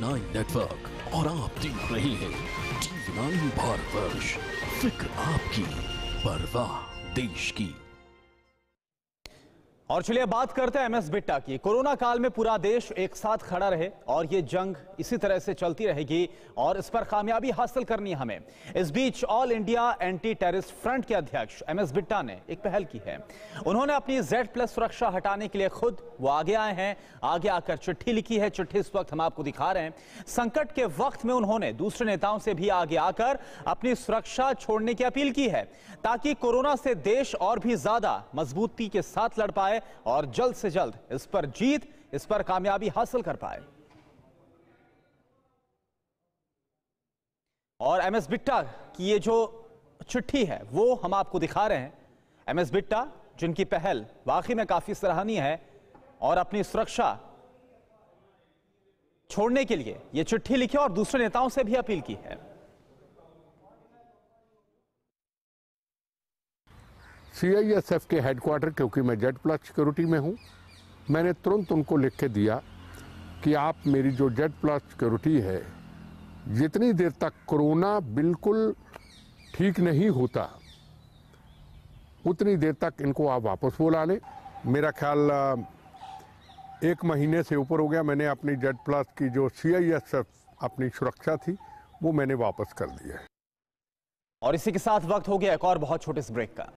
TV9 network और आप देख रहे हैं TV9 भारतवर्ष। फिक्र आपकी, परवाह देश की। और चलिए बात करते हैं एमएस बिट्टा की। कोरोना काल में पूरा देश एक साथ खड़ा रहे और ये जंग इसी तरह से चलती रहेगी और इस पर कामयाबी हासिल करनी है हमें। इस बीच all India anti terrorist front के अध्यक्ष एमएस बिट्टा ने एक पहल की है। उन्होंने अपनी Z+ सुरक्षा हटाने के लिए खुद वो आगे आए हैं। आगे आकर चिट्ठी लिखी है। चिट्ठी इस वक्त हम आपको दिखा रहे हैं। संकट के वक्त में उन्होंने दूसरे नेताओं से भी आगे आकर अपनी सुरक्षा छोड़ने की अपील की है, ताकि कोरोना से देश और भी ज्यादा मजबूती के साथ लड़ पाए और जल्द से जल्द इस पर जीत, इस पर कामयाबी हासिल कर पाए। और एमएस बिट्टा की ये जो चिट्ठी है वो हम आपको दिखा रहे हैं। एमएस बिट्टा जिनकी पहल वाकई में काफी सराहनीय है और अपनी सुरक्षा छोड़ने के लिए ये चिट्ठी लिखी और दूसरे नेताओं से भी अपील की है। CISF के हेडक्वार्टर, क्योंकि मैं Z+ सिक्योरिटी में हूं, मैंने तुरंत उनको लिख के दिया कि आप मेरी जो Z+ सिक्योरिटी है, जितनी देर तक कोरोना बिल्कुल ठीक नहीं होता उतनी देर तक इनको आप वापस बुला लें। मेरा ख्याल 1 महीने से ऊपर हो गया। मैंने अपनी Z+ की जो CISF अपनी सुरक्षा थी वो मैंने वापस कर दी है। और इसी के साथ वक्त हो गया एक और बहुत छोटे से ब्रेक का।